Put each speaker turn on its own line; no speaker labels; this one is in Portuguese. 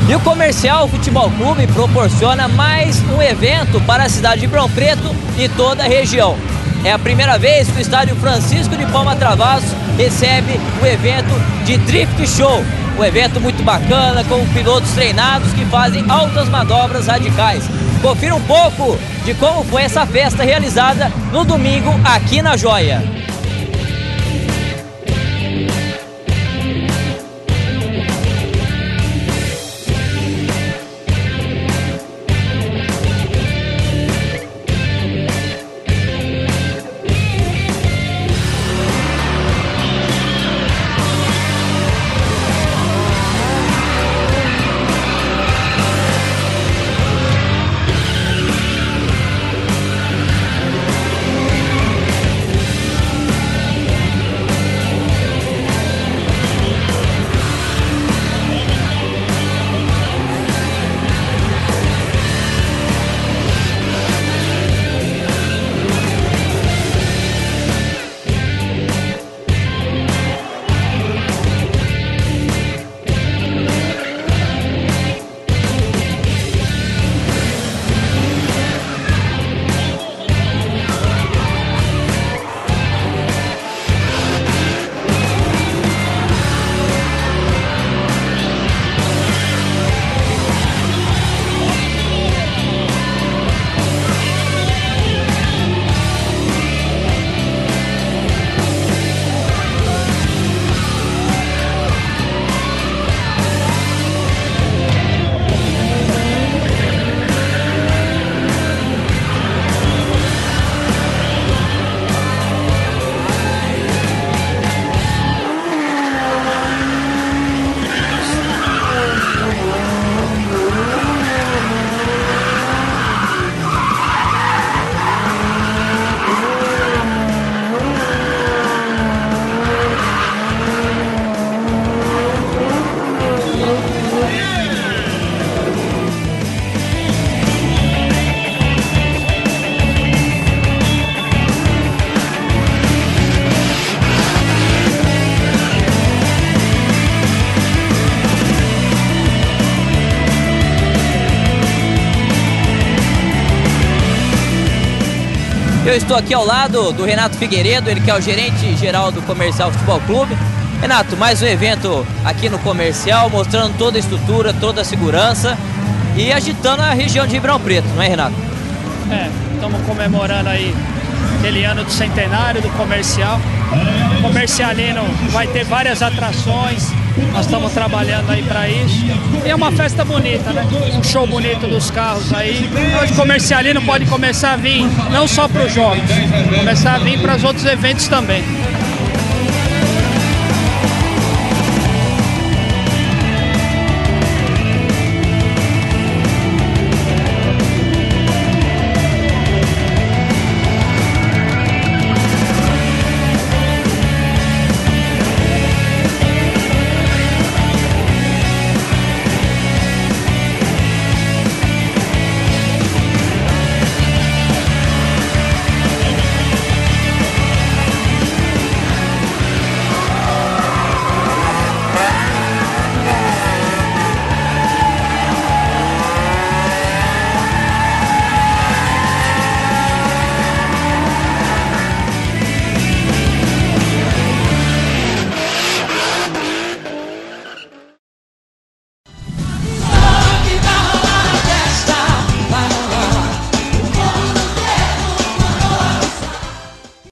E o Comercial Futebol Clube proporciona mais um evento para a cidade de Ribeirão Preto e toda a região. É a primeira vez que o estádio Francisco de Paula Travassos recebe o evento de Drift Show. Um evento muito bacana, com pilotos treinados que fazem altas manobras radicais. Confira um pouco de como foi essa festa realizada no domingo aqui na Joia. Eu estou aqui ao lado do Renato Figueiredo, ele que é o gerente geral do Comercial Futebol Clube. Renato, mais um evento aqui no Comercial, mostrando toda a estrutura, toda a segurança e agitando a região de Ribeirão Preto, não é, Renato?
Estamos comemorando aí aquele ano do centenário do Comercial. O Comercialino vai ter várias atrações, nós estamos trabalhando aí para isso. E é uma festa bonita, né? Um show bonito dos carros aí. Hoje o Comercialino pode começar a vir não só para os jogos, começar a vir para os outros eventos também.